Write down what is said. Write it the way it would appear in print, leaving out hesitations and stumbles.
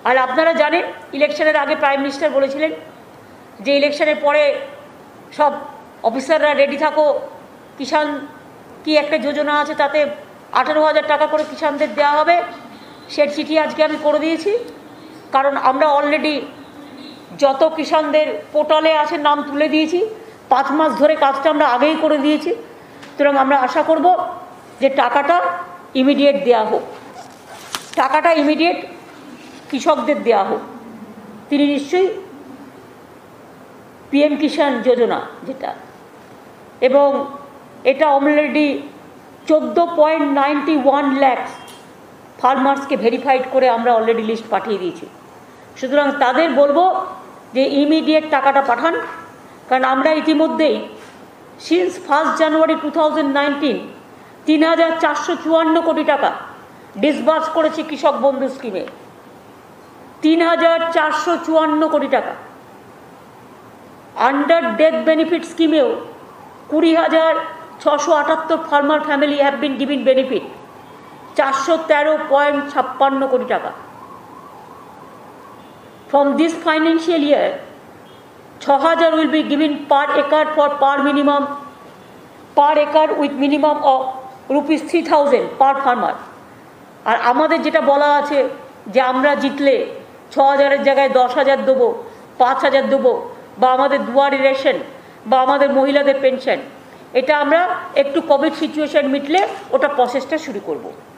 আর আপনারা জানেন ইলেকশনের আগে প্রাইম মিনিস্টার বলেছিলেন যে ইলেকশনের পরে সব অফিসাররা রেডি থাকো, কিষাণ কি একটা যোজনা আছে তাতে 18,000 টাকা করে কিষাণদের দেওয়া হবে। সে চিঠি আজকে আমি করে দিয়েছি, কারণ আমরা অলরেডি যত কিষাণদের পোর্টালে আছে নাম তুলে দিয়েছি। 5 মাস ধরে কাজটা আমরা আগেই করে দিয়েছি। সুতরাং আমরা আশা করব যে টাকাটা ইমিডিয়েট দেওয়া হোক, টাকাটা ইমিডিয়েট কৃষকদের দেওয়া হোক। তিনি নিশ্চয়ই পিএম কিষাণ যোজনা যেটা, এবং এটা অলরেডি 14.91 লাখ ফার্মার্সকে ভেরিফাইড করে আমরা অলরেডি লিস্ট পাঠিয়ে দিয়েছি। সুতরাং তাদের বলবো যে ইমিডিয়েট টাকাটা পাঠান, কারণ আমরা ইতিমধ্যেই সিন্স 1 জানুয়ারি 2019 3,454 কোটি টাকা ডিসবার্স করেছি কৃষক বন্ধু স্কিমে। 3,454 কোটি টাকা। আন্ডার ডেথ বেনিফিট স্কিমেও 20,678 farmer family have been given benefit, 413.56 crore টাকা। From this financial year, 6,000 will be given per acre for per acre with minimum of rupees 3,000 per farmer. আর আমাদের যেটা বলা আছে যে আমরা জিতলে 6,000-এর জায়গায় 10,000 দেবো, 5,000 দেবো, বা আমাদের দুয়ারি রেশন, বা আমাদের মহিলাদের পেনশন, এটা আমরা একটু কোভিড সিচুয়েশন মিটলে ওটা প্রসেসটা শুরু করব।